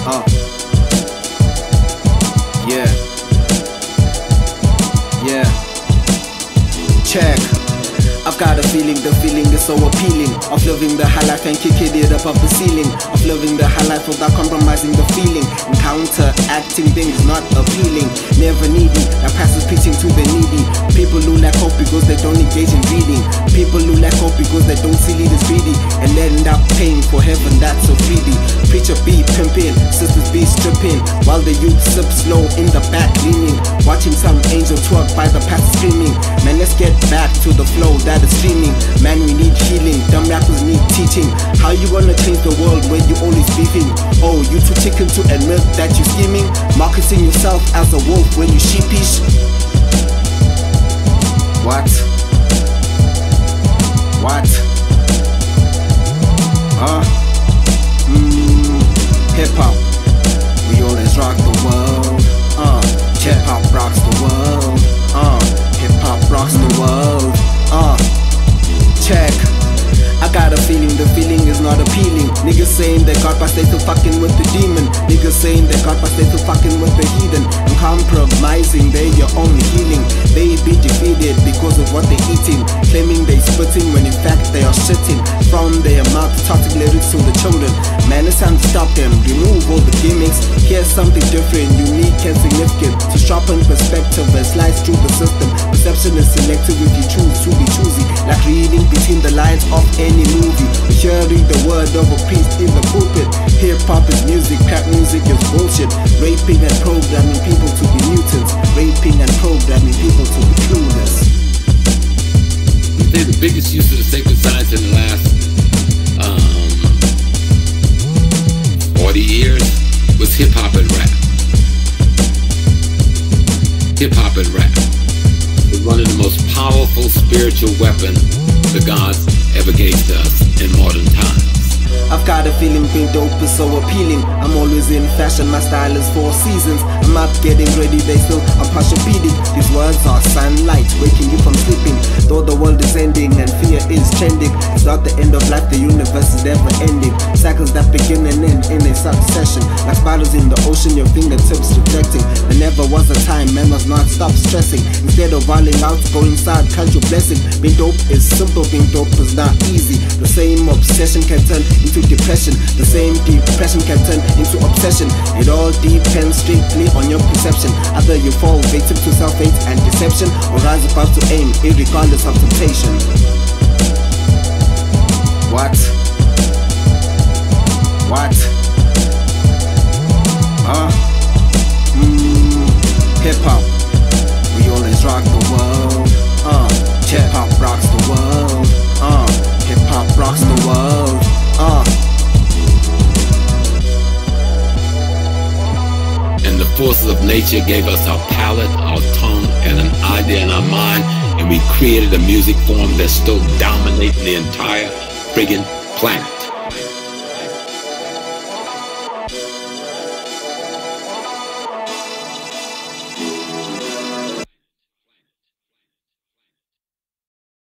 Yeah. Yeah. Check. I've got a feeling, the feeling is so appealing, of living the high life and kicking it up the ceiling, of living the high life without compromising the feeling, and counteracting things not appealing, never needy, that passes preaching to the needy, people who lack hope because they don't engage in reading, people who lack hope because they don't see leaders greedy, and end up paying for heaven that's so freebie. Preacher be pimping, sisters be stripping, while the youth sip slow in the back leaning, watching some angel twerk by the path screaming. Man, let's get back to the flow that is streaming. Man, we need healing, dumb rappers need teaching. How you wanna change the world when you always beefing? Oh, you too chicken to admit that you scheming, marketing yourself as a wolf when you sheepish. What? Hip-hop, we always rock the world. Hip-hop rocks the world. Hip-hop rocks the world. Check. I got a feeling, the feeling is not appealing. Niggas saying that God but they still fucking with the demon. Niggas saying that God but they still fucking with the heathen, and compromising they your own healing. They be defeated because of what they eating, claiming they spitting when in fact they are shitting from their mouth, toxic lyrics to the children. Man, it's time to stop them, remove all the gimmicks. Here's something different, unique and significant, to sharpen perspective and slice through the system. Perception is selective if you choose to be choosy, like reading between the lines of any movie, hearing the word of a priest in the pulpit. Hip-hop is music, rap music is bullshit. Raping and programming people to be mutants, raping and programming people to be clueless. I think the biggest use of the sacred science in the last 40 years was hip-hop and rap. Hip-hop and rap is one of the most powerful spiritual weapons the gods ever gave to us in modern times. I've got a feeling being dope is so appealing. I'm always in fashion, my style is 4 seasons. I'm up getting ready, they still I'm partial beating. These words are sunlight, waking you from sleeping. Though the world is ending and fear is trending, it's not the end of life, the universe is never ending. Cycles that begin and end in a succession, like spiders in the ocean, your fingertips reflecting. There never was a time man was not stop stressing. Instead of rolling out, go inside, count your blessing. Being dope is simple, being dope is not easy. The same obsession can turn into depression, the same depression can turn into obsession. It all depends strictly on your perception. Either you fall victim to self-hate and deception, or rise above to aim irregardless of temptation. What? Hip-hop, we always rock the world. Hip-hop rocks the world. Hip-hop rocks the world. And the forces of nature gave us our palate, our tongue, and an idea in our mind, and we created a music form that's still dominating the entire friggin' planet.